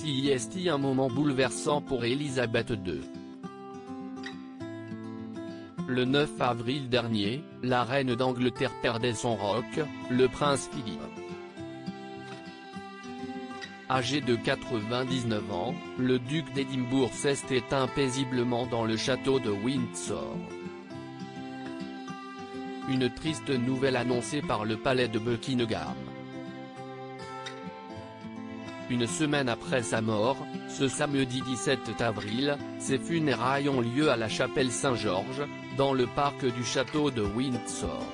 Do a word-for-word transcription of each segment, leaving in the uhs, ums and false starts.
C'est un moment bouleversant pour Élisabeth deux. Le neuf avril dernier, la reine d'Angleterre perdait son roc, le prince Philippe. Âgé de quatre-vingt-dix-neuf ans, le duc d'Édimbourg s'est éteint paisiblement dans le château de Windsor. Une triste nouvelle annoncée par le palais de Buckingham. Une semaine après sa mort, ce samedi dix-sept avril, ses funérailles ont lieu à la chapelle Saint-Georges, dans le parc du château de Windsor.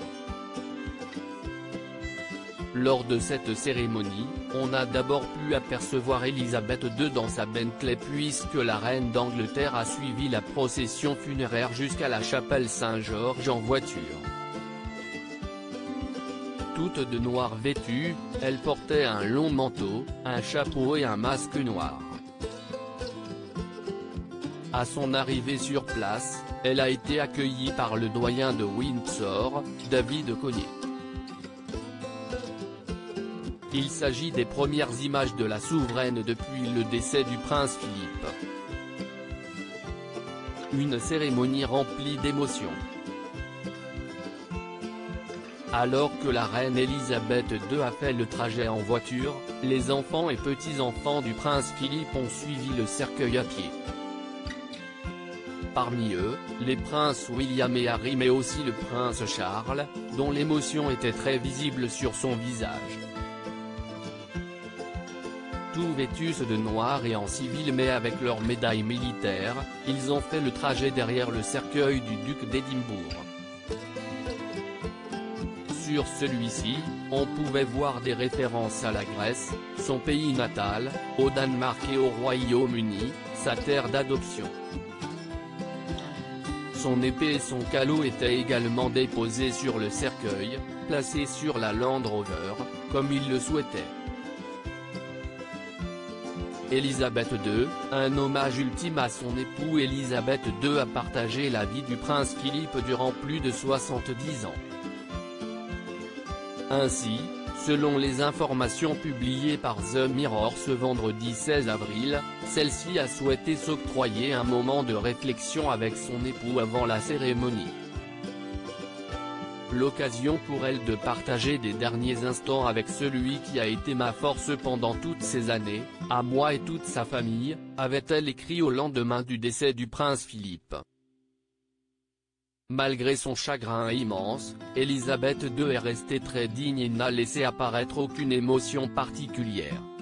Lors de cette cérémonie, on a d'abord pu apercevoir Élisabeth deux dans sa Bentley puisque la reine d'Angleterre a suivi la procession funéraire jusqu'à la chapelle Saint-Georges en voiture. Toute de noir vêtue, elle portait un long manteau, un chapeau et un masque noir. À son arrivée sur place, elle a été accueillie par le doyen de Windsor, David Cogniet. Il s'agit des premières images de la souveraine depuis le décès du prince Philippe. Une cérémonie remplie d'émotions. Alors que la reine Élisabeth deux a fait le trajet en voiture, les enfants et petits-enfants du prince Philippe ont suivi le cercueil à pied. Parmi eux, les princes William et Harry mais aussi le prince Charles, dont l'émotion était très visible sur son visage. Tous vêtus de noir et en civil mais avec leurs médailles militaires, ils ont fait le trajet derrière le cercueil du duc d'Édimbourg. Sur celui-ci, on pouvait voir des références à la Grèce, son pays natal, au Danemark et au Royaume-Uni, sa terre d'adoption. Son épée et son calot étaient également déposés sur le cercueil, placés sur la Land Rover, comme il le souhaitait. Élisabeth deux, un hommage ultime à son époux. Élisabeth deux a partagé la vie du prince Philippe durant plus de soixante-dix ans. Ainsi, selon les informations publiées par The Mirror ce vendredi seize avril, celle-ci a souhaité s'octroyer un moment de réflexion avec son époux avant la cérémonie. L'occasion pour elle de partager des derniers instants avec celui qui a été ma force pendant toutes ces années, à moi et toute sa famille, avait-elle écrit au lendemain du décès du prince Philippe. Malgré son chagrin immense, Élisabeth deux est restée très digne et n'a laissé apparaître aucune émotion particulière.